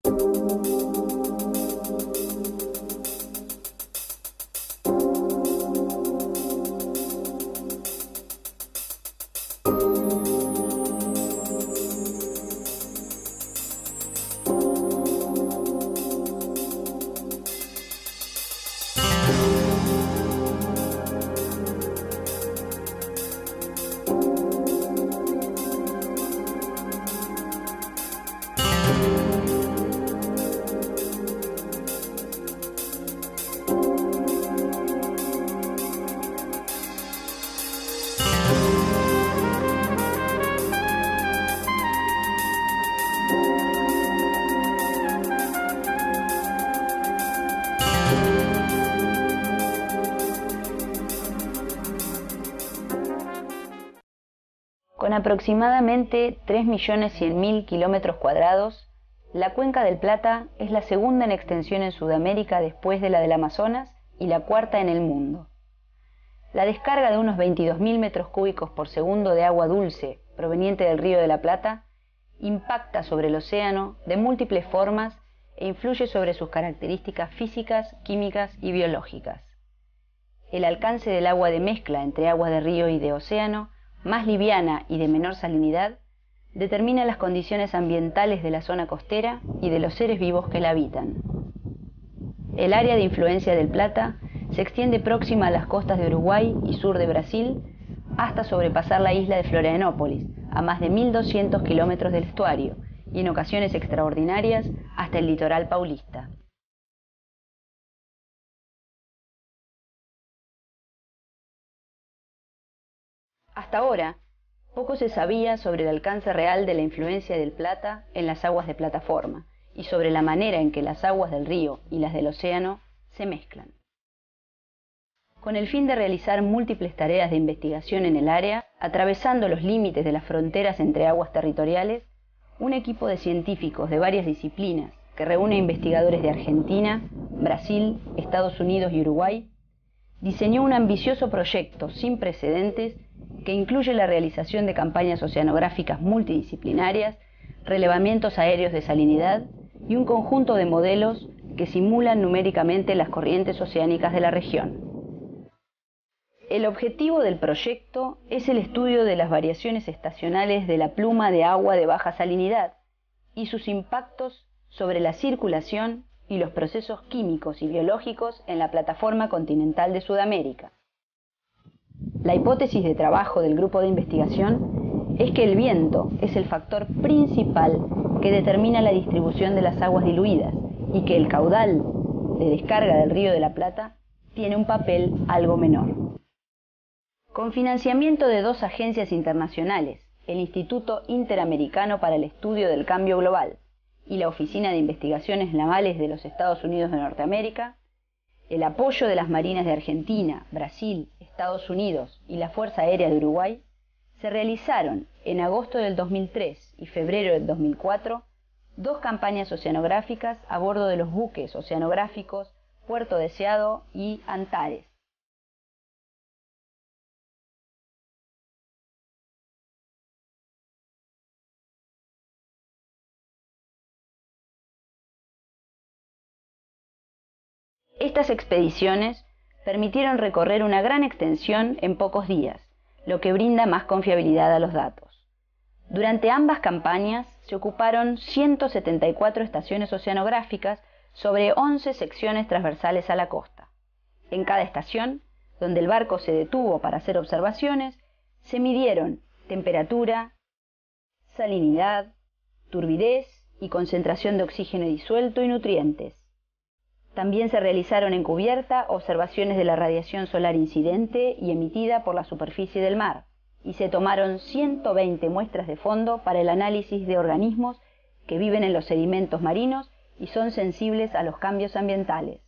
Con aproximadamente 3.100.000 kilómetros cuadrados, la Cuenca del Plata es la segunda en extensión en Sudamérica después de la del Amazonas y la cuarta en el mundo. La descarga de unos 22.000 metros cúbicos por segundo de agua dulce proveniente del Río de la Plata impacta sobre el océano de múltiples formas e influye sobre sus características físicas, químicas y biológicas. El alcance del agua de mezcla entre aguas de río y de océano, más liviana y de menor salinidad, determina las condiciones ambientales de la zona costera y de los seres vivos que la habitan. El área de influencia del Plata se extiende próxima a las costas de Uruguay y sur de Brasil hasta sobrepasar la isla de Florianópolis, a más de 1.200 kilómetros del estuario, y en ocasiones extraordinarias hasta el litoral paulista. Hasta ahora, poco se sabía sobre el alcance real de la influencia del Plata en las aguas de plataforma y sobre la manera en que las aguas del río y las del océano se mezclan. Con el fin de realizar múltiples tareas de investigación en el área, atravesando los límites de las fronteras entre aguas territoriales, un equipo de científicos de varias disciplinas que reúne investigadores de Argentina, Brasil, Estados Unidos y Uruguay, diseñó un ambicioso proyecto sin precedentes que incluye la realización de campañas oceanográficas multidisciplinarias, relevamientos aéreos de salinidad y un conjunto de modelos que simulan numéricamente las corrientes oceánicas de la región. El objetivo del proyecto es el estudio de las variaciones estacionales de la pluma de agua de baja salinidad y sus impactos sobre la circulación y los procesos químicos y biológicos en la plataforma continental de Sudamérica. La hipótesis de trabajo del grupo de investigación es que el viento es el factor principal que determina la distribución de las aguas diluidas y que el caudal de descarga del Río de la Plata tiene un papel algo menor. Con financiamiento de dos agencias internacionales, el Instituto Interamericano para el Estudio del Cambio Global y la Oficina de Investigaciones Navales de los Estados Unidos de Norteamérica, el apoyo de las Marinas de Argentina, Brasil, Estados Unidos y la Fuerza Aérea de Uruguay, se realizaron en agosto del 2003 y febrero del 2004 dos campañas oceanográficas a bordo de los buques oceanográficos Puerto Deseado y Antares. Estas expediciones permitieron recorrer una gran extensión en pocos días, lo que brinda más confiabilidad a los datos. Durante ambas campañas se ocuparon 174 estaciones oceanográficas sobre 11 secciones transversales a la costa. En cada estación, donde el barco se detuvo para hacer observaciones, se midieron temperatura, salinidad, turbidez y concentración de oxígeno disuelto y nutrientes. También se realizaron en cubierta observaciones de la radiación solar incidente y emitida por la superficie del mar, y se tomaron 120 muestras de fondo para el análisis de organismos que viven en los sedimentos marinos y son sensibles a los cambios ambientales.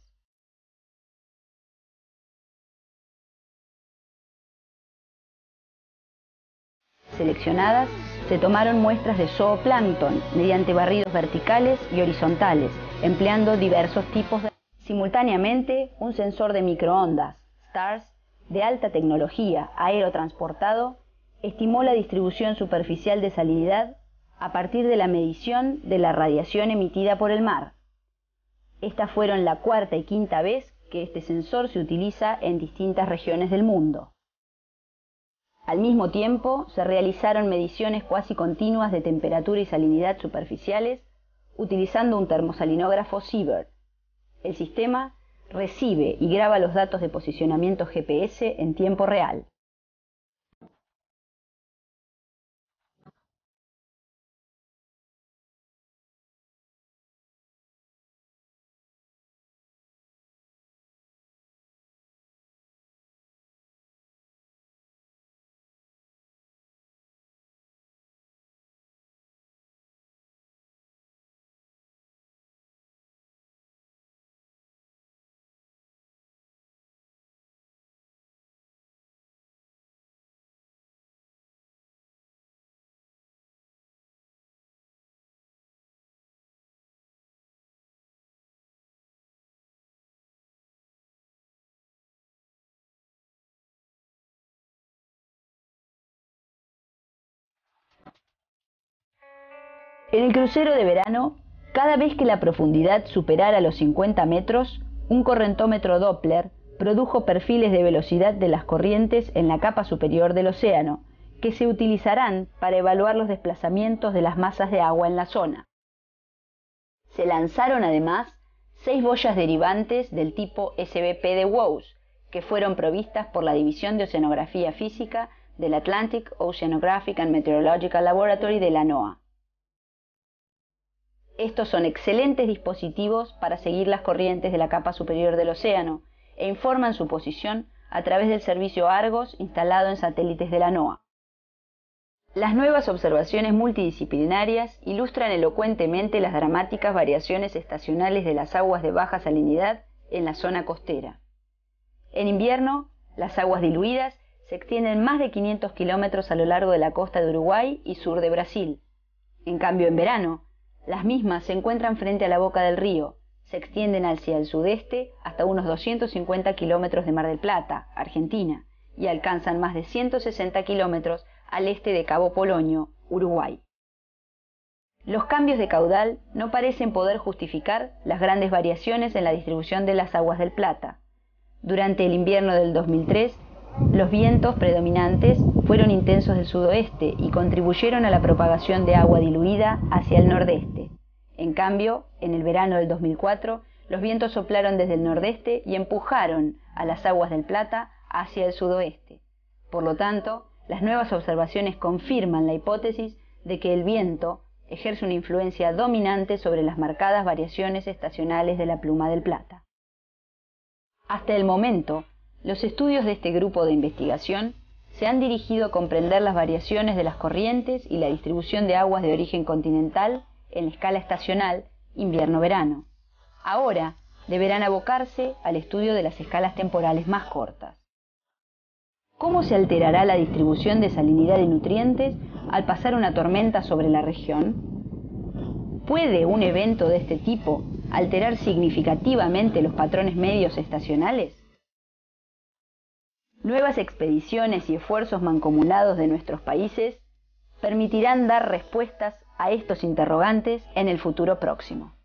Seleccionadas, se tomaron muestras de zooplancton mediante barridos verticales y horizontales, empleando diversos tipos de... Simultáneamente, un sensor de microondas, STARS, de alta tecnología, aerotransportado, estimó la distribución superficial de salinidad a partir de la medición de la radiación emitida por el mar. Estas fueron la cuarta y quinta vez que este sensor se utiliza en distintas regiones del mundo. Al mismo tiempo, se realizaron mediciones cuasi continuas de temperatura y salinidad superficiales utilizando un termosalinógrafo Siebert. El sistema recibe y graba los datos de posicionamiento GPS en tiempo real. En el crucero de verano, cada vez que la profundidad superara los 50 metros, un correntómetro Doppler produjo perfiles de velocidad de las corrientes en la capa superior del océano, que se utilizarán para evaluar los desplazamientos de las masas de agua en la zona. Se lanzaron además 6 boyas derivantes del tipo SBP de WOS, que fueron provistas por la División de Oceanografía Física del Atlantic Oceanographic and Meteorological Laboratory de la NOAA. Estos son excelentes dispositivos para seguir las corrientes de la capa superior del océano e informan su posición a través del servicio Argos instalado en satélites de la NOAA. Las nuevas observaciones multidisciplinarias ilustran elocuentemente las dramáticas variaciones estacionales de las aguas de baja salinidad en la zona costera. En invierno, las aguas diluidas se extienden más de 500 kilómetros a lo largo de la costa de Uruguay y sur de Brasil. En cambio, en verano, las mismas se encuentran frente a la boca del río, se extienden hacia el sudeste hasta unos 250 kilómetros de Mar del Plata, Argentina, y alcanzan más de 160 kilómetros al este de Cabo Polonio, Uruguay. Los cambios de caudal no parecen poder justificar las grandes variaciones en la distribución de las aguas del Plata. Durante el invierno del 2003, los vientos predominantes fueron intensos del sudoeste y contribuyeron a la propagación de agua diluida hacia el nordeste. En cambio, en el verano del 2004, los vientos soplaron desde el nordeste y empujaron a las aguas del Plata hacia el sudoeste. Por lo tanto, las nuevas observaciones confirman la hipótesis de que el viento ejerce una influencia dominante sobre las marcadas variaciones estacionales de la pluma del Plata. Hasta el momento, los estudios de este grupo de investigación se han dirigido a comprender las variaciones de las corrientes y la distribución de aguas de origen continental en la escala estacional invierno-verano. Ahora deberán abocarse al estudio de las escalas temporales más cortas. ¿Cómo se alterará la distribución de salinidad y nutrientes al pasar una tormenta sobre la región? ¿Puede un evento de este tipo alterar significativamente los patrones medios estacionales? Nuevas expediciones y esfuerzos mancomunados de nuestros países permitirán dar respuestas a estos interrogantes en el futuro próximo.